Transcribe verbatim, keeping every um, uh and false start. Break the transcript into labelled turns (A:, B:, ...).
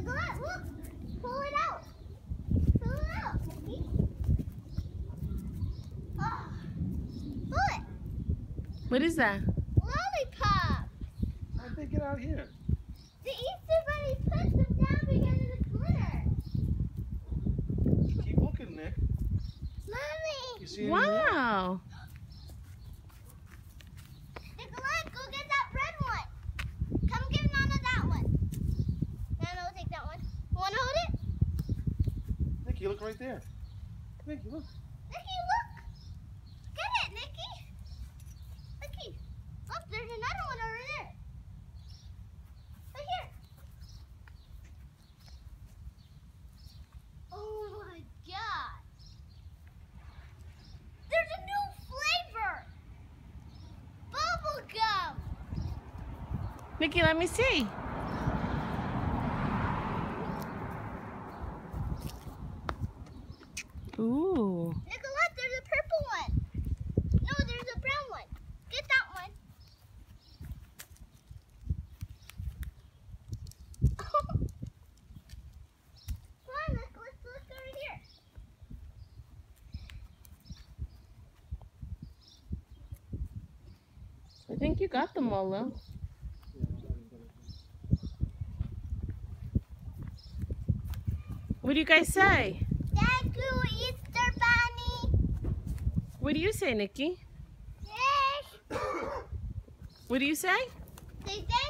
A: Nicolette, look! Pull it out! Pull it out, Nikki! Oh. Pull it!
B: What is that?
A: Lollipop!
C: How'd they get out here?
A: The Easter Bunny put them down because of the glitter.
C: Keep looking, Nick.
A: Mommy!
C: You see any more?
B: Wow.
A: Nicolette, go get that red one. Come give Nana that one. Nana will take that one. You want to hold it?
C: Nicky, look right there. Nicky, look.
A: Nikki, look! Get it, Nikki! Nikki, look, there's another one over there. Right here. Oh my God! There's a new flavor! Bubble gum!
B: Nikki, let me see. Ooh.
A: Nicolette, there's a purple one. No, there's a brown one. Get that one. Come on, let's, let's look over here.
B: I think you got them all, though. What do you guys say?
A: Thank you, Easter Bunny.
B: What do you say, Nikki?
A: Yes.
B: What do you say?
A: Say thank